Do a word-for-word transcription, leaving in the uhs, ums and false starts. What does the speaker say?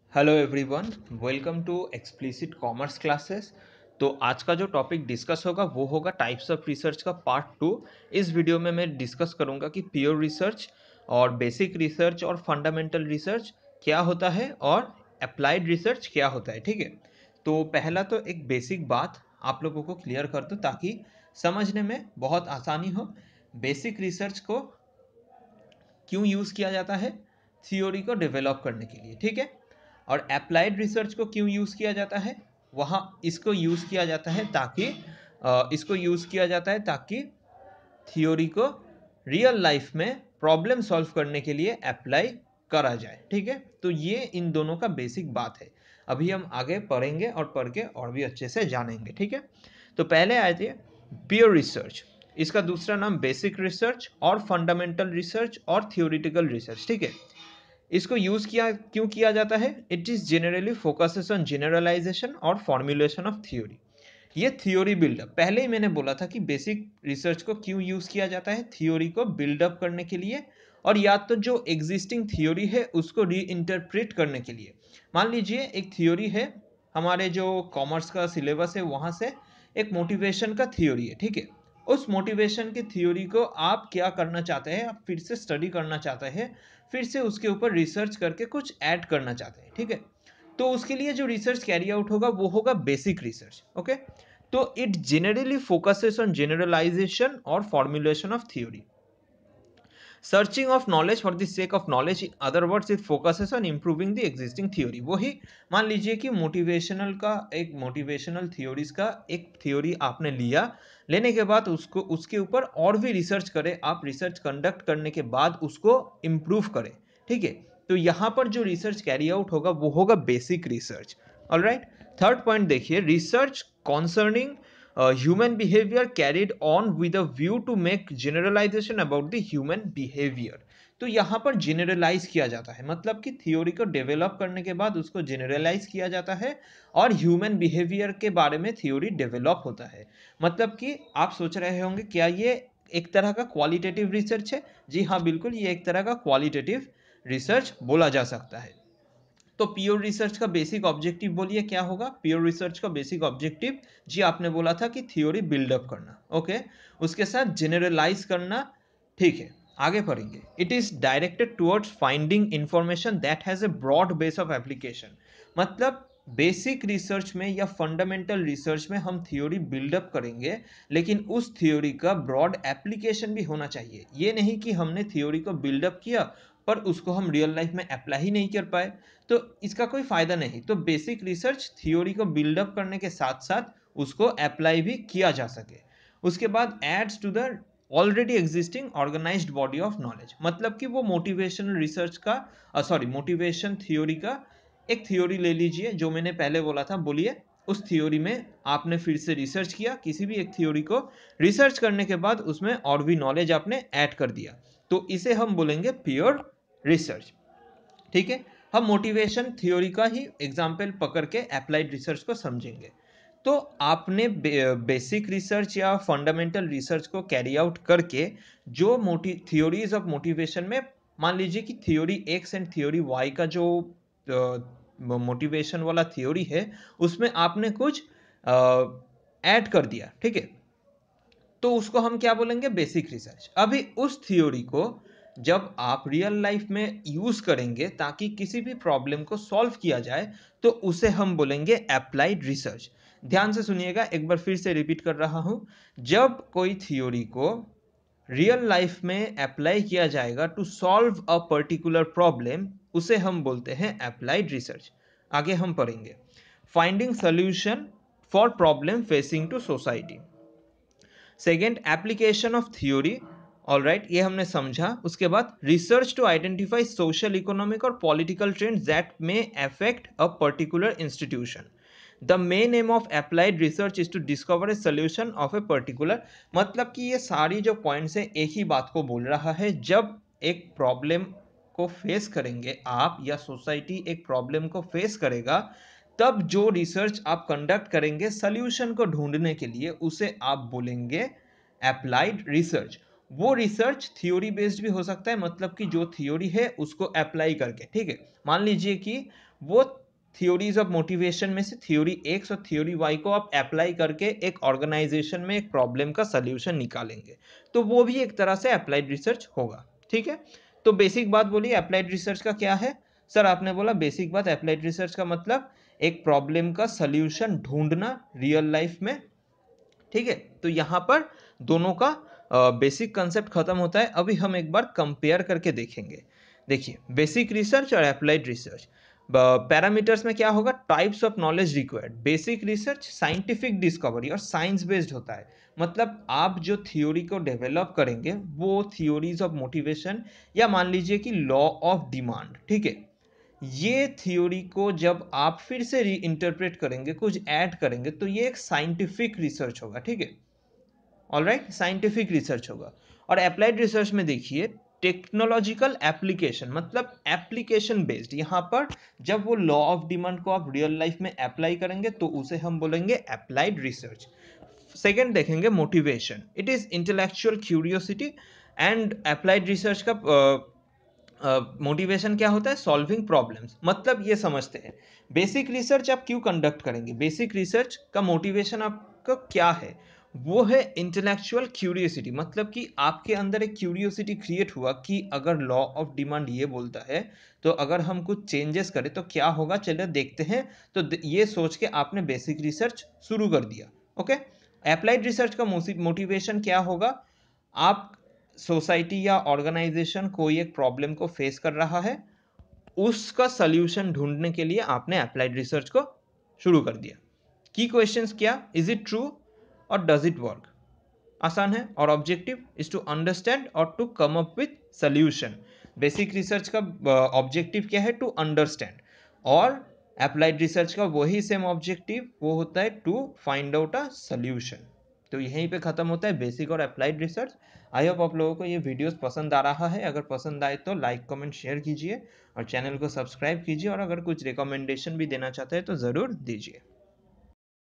Hello everyone, welcome to Explicit Commerce Classes. तो आज का जो टॉपिक डिस्कस होगा वो होगा टाइप्स ऑफ रिसर्च का पार्ट टू। इस वीडियो में मैं डिस्कस करूंगा कि प्योर रिसर्च और बेसिक रिसर्च और फंडामेंटल रिसर्च क्या होता है और अप्लाइड रिसर्च क्या होता है। ठीक है, तो पहला तो एक बेसिक बात आप लोगों को क्लियर कर दूं ताकि समझने में बहुत आसानी हो। बेसिक रिसर्च को क्यों यूज़ किया जाता है? थ्योरी को डेवलप करने के लिए। ठीक है, और अप्लाइड रिसर्च को क्यों यूज़ किया जाता है? वहाँ इसको यूज़ किया जाता है ताकि अ, इसको यूज़ किया जाता है ताकि थ्योरी को रियल लाइफ में प्रॉब्लम सॉल्व करने के लिए अप्लाई करा जाए। ठीक है, तो ये इन दोनों का बेसिक बात है। अभी हम आगे पढ़ेंगे और पढ़ के और भी अच्छे से जानेंगे। ठीक है, तो पहले आए थे प्योर रिसर्च। इसका दूसरा नाम बेसिक रिसर्च और फंडामेंटल रिसर्च और थियोरिटिकल रिसर्च। ठीक है, इसको यूज किया क्यों किया जाता है? It is generally focuses on generalisation और फॉर्मुलेशन ऑफ थ्योरी। ये थ्योरी बिल्डअप, पहले ही मैंने बोला था कि बेसिक रिसर्च को क्यों यूज किया जाता है? थ्योरी को बिल्डअप करने के लिए, और या तो जो एग्जिस्टिंग थ्योरी है उसको री इंटरप्रेट करने के लिए। मान लीजिए एक थ्योरी है, हमारे जो कॉमर्स का सिलेबस है वहां से एक मोटिवेशन का थ्योरी है। ठीक है, उस मोटिवेशन की थ्योरी को आप क्या करना चाहते हैं? आप फिर से स्टडी करना चाहते हैं, फिर से उसके ऊपर रिसर्च करके कुछ ऐड करना चाहते हैं। ठीक है, तो उसके लिए जो रिसर्च कैरी आउट होगा वो होगा बेसिक रिसर्च। ओके, तो it generally focuses on generalisation और formulation of theory, searching of knowledge for the sake of knowledge. In other words it focuses on improving the existing theory. वही मान लीजिए कि motivational का एक मोटिवेशनल थ्योरीज का एक थ्योरी आपने लिया, लेने के बाद उसको उसके ऊपर और भी रिसर्च करें, आप रिसर्च कंडक्ट करने के बाद उसको इम्प्रूव करें। ठीक है, तो यहाँ पर जो रिसर्च कैरी आउट होगा वो होगा basic research. Alright, third point देखिए, research concerning human behaviour carried on with a view to make generalisation about the human behaviour. तो यहाँ पर जनरलाइज किया जाता है, मतलब कि थ्योरी को डेवलप करने के बाद उसको जनरलाइज किया जाता है और ह्यूमन बिहेवियर के बारे में थ्योरी डेवलप होता है। मतलब कि आप सोच रहे होंगे क्या ये एक तरह का क्वालिटेटिव रिसर्च है? जी हाँ, बिल्कुल, ये एक तरह का क्वालिटेटिव रिसर्च बोला जा सकता है। तो प्योर रिसर्च का बेसिक ऑब्जेक्टिव बोलिए क्या होगा? प्योर रिसर्च का बेसिक ऑब्जेक्टिव, जी आपने बोला था कि थ्योरी बिल्डअप करना। ओके, उसके साथ जनरलाइज करना। ठीक है, आगे पढ़ेंगे। It is directed towards finding information that has a broad base of application. मतलब बेसिक रिसर्च में या फंडामेंटल रिसर्च में हम थ्योरी बिल्डअप करेंगे, लेकिन उस थ्योरी का ब्रॉड एप्लीकेशन भी होना चाहिए। ये नहीं कि हमने थ्योरी को बिल्डअप किया पर उसको हम रियल लाइफ में अप्लाई ही नहीं कर पाए, तो इसका कोई फायदा नहीं। तो बेसिक रिसर्च थ्योरी को बिल्डअप करने के साथ साथ उसको अप्लाई भी किया जा सके। उसके बाद adds to the already existing organised body of knowledge. मतलब कि वो मोटिवेशनल रिसर्च का सॉरी मोटिवेशन थ्योरी का एक थ्योरी ले लीजिए, जो मैंने पहले बोला था। बोलिए, उस थ्योरी में आपने फिर से रिसर्च किया, किसी भी एक थ्योरी को रिसर्च करने के बाद उसमें और भी नॉलेज आपने ऐड कर दिया, तो इसे हम बोलेंगे प्योर रिसर्च। ठीक है, हम मोटिवेशन थ्योरी का ही एग्जाम्पल पकड़ के अप्लाइड रिसर्च को समझेंगे। तो आपने बे, बेसिक रिसर्च या फंडामेंटल रिसर्च को कैरी आउट करके जो मोटी थ्योरीज ऑफ मोटिवेशन में, मान लीजिए कि theory X and theory Y का जो मोटिवेशन वाला थ्योरी है उसमें आपने कुछ ऐड कर दिया। ठीक है, तो उसको हम क्या बोलेंगे? Basic research. अभी उस थ्योरी को जब आप रियल लाइफ में यूज करेंगे ताकि किसी भी प्रॉब्लम को सॉल्व किया जाए, तो उसे हम बोलेंगे अप्लाइड रिसर्च। ध्यान से सुनिएगा, एक बार फिर से रिपीट कर रहा हूं। जब कोई थ्योरी को रियल लाइफ में अप्लाई किया जाएगा to solve a particular problem, उसे हम बोलते हैं अप्लाइड रिसर्च। आगे हम पढ़ेंगे finding solution for problem facing to society. Second, application of theory. All right, ये हमने समझा। उसके बाद research to identify social, economic और political trends that may affect a particular institution. The main aim of applied research is to discover a solution of a particular. मतलब कि ये सारी जो पॉइंट्स है एक ही बात को बोल रहा है। जब एक प्रॉब्लम को फेस करेंगे आप, या सोसाइटी एक प्रॉब्लम को फेस करेगा, तब जो रिसर्च आप कंडक्ट करेंगे सॉल्यूशन को ढूंढने के लिए, उसे आप बोलेंगे अप्लाइड रिसर्च। वो रिसर्च थ्योरी बेस्ड भी हो सकता है, मतलब कि जो थ्योरी है उसको अप्लाई करके। ठीक है, मान लीजिए कि वो थ्योरीज ऑफ मोटिवेशन में से थ्योरी एक्स और थ्योरी वाई को आप अप्लाई करके एक ऑर्गेनाइजेशन में एक प्रॉब्लम का सल्यूशन निकालेंगे, तो वो भी एक तरह से अप्लाइड रिसर्च होगा। ठीक है, तो बेसिक बात बोलिए अप्लाइड रिसर्च का क्या है। सर आपने बोला बेसिक बात, अप्लाइड रिसर्च का मतलब एक प्रॉब्लम का सल्यूशन ढूंढना रियल लाइफ में। ठीक है, तो यहाँ पर दोनों का बेसिक कंसेप्ट खत्म होता है। अभी हम एक बार कंपेयर करके देखेंगे। देखिए बेसिक रिसर्च और अप्लाइड रिसर्च पैरामीटर्स में क्या होगा, types of knowledge required. Basic research scientific discovery और साइंस बेस्ड होता है, मतलब आप जो थ्योरी को डेवलप करेंगे वो थ्योरीज ऑफ मोटिवेशन या मान लीजिए कि लॉ ऑफ डिमांड, ठीक है, ये थ्योरी को जब आप फिर से री इंटरप्रेट करेंगे, कुछ ऐड करेंगे, तो ये एक साइंटिफिक रिसर्च होगा। ठीक है, ऑलराइट, साइंटिफिक रिसर्च होगा। और अप्लाइड रिसर्च में देखिए टेक्नोलॉजिकल एप्लीकेशन, मतलब एप्लीकेशन बेस्ड। यहाँ पर जब वो लॉ ऑफ डिमांड को आप रियल लाइफ में अप्लाई करेंगे तो उसे हम बोलेंगे अप्लाइड रिसर्च। सेकेंड देखेंगे motivation, it is intellectual curiosity. And applied research का मोटिवेशन uh, क्या होता है, सॉल्विंग प्रॉब्लम्स। मतलब ये समझते हैं बेसिक रिसर्च आप क्यों कंडक्ट करेंगे, बेसिक रिसर्च का मोटिवेशन आपका क्या है, वो है इंटेलेक्चुअल क्यूरियोसिटी। मतलब कि आपके अंदर एक क्यूरियोसिटी क्रिएट हुआ कि अगर लॉ ऑफ डिमांड ये बोलता है तो अगर हम कुछ चेंजेस करें तो क्या होगा, चलिए देखते हैं। तो ये सोच के आपने बेसिक रिसर्च शुरू कर दिया। ओके, अप्लाइड रिसर्च का मोटिवेशन क्या होगा, आप सोसाइटी या ऑर्गेनाइजेशन कोई एक प्रॉब्लम को फेस कर रहा है, उसका सल्यूशन ढूंढने के लिए आपने अप्लाइड रिसर्च को शुरू कर दिया। की क्वेश्चंस क्या, इज इट ट्रू और डज इट वर्क, आसान है। और ऑब्जेक्टिव इज टू अंडरस्टैंड और to come up with solution. Basic research का ऑब्जेक्टिव क्या है, टू अंडरस्टैंड, और अप्लाइड रिसर्च का वही सेम ऑब्जेक्टिव, वो होता है to find out a solution. तो यहीं पे खत्म होता है बेसिक और अप्लाइड रिसर्च। आई होप आप लोगों को ये वीडियोस पसंद आ रहा है। अगर पसंद आए तो लाइक कमेंट शेयर कीजिए और चैनल को सब्सक्राइब कीजिए, और अगर कुछ रिकमेंडेशन भी देना चाहते हैं तो ज़रूर दीजिए।